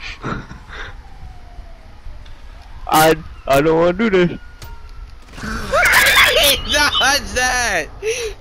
I don't want to do this. He dodged that!